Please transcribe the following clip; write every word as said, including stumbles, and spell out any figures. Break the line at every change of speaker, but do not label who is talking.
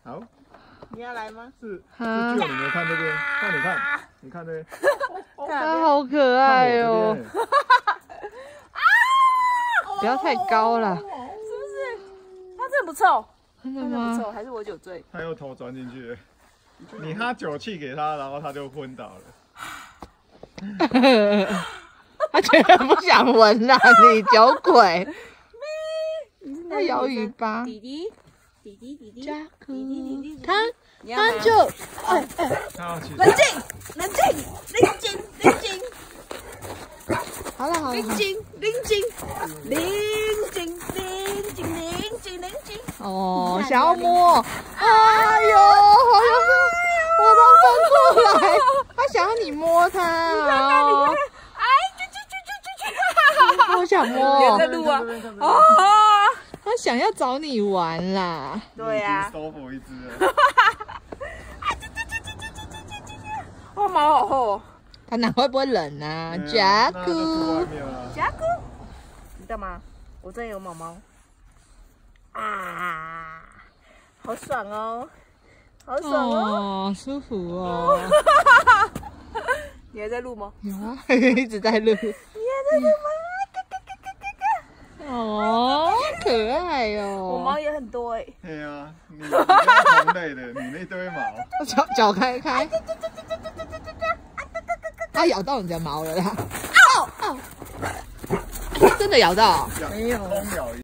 好，
你要来吗？
是，是就你们看这边，看你看，你看这边，
它好可爱哦！不要太高了，
是不是？它真的不臭，
真的
真的不
吗？
臭，还是我酒醉？
他又头钻进去了，你哈酒气给他，然后他就昏倒了。
他居然不想闻啦，你酒鬼！他摇尾巴。
弟弟，弟弟，弟弟，
加
弟弟，弟弟，
他
你要吗
他就哎哎，
他其实
冷静，冷静，冷静，冷静，
好了好了，
冷静，冷静，冷静，冷静，冷静，冷静。
哦，想要摸，哎呦，好像是我都分出来，他想要你摸他哦，
哎，啾啾啾啾啾啾！
好想
你
摸
在，录啊？
哦，
啊，
他想要找你玩啦。
对呀。
收服一只了。
哇，毛好厚哦。
他哪会不会冷啊？
嗯
甲
那就住外
骨，
面了。
甲骨，你干嘛？我这里有毛毛。啊，好爽哦，好爽哦！
哦，舒服哦。
你还在录吗？
有啊，一直在录。
你还在录吗？
哦，可爱哦。
我毛也很多哎。
对啊，你比较同类的，你那堆毛。
脚脚开开。它咬到你的毛了啦！哦哦，真的咬到。
没有。
空咬一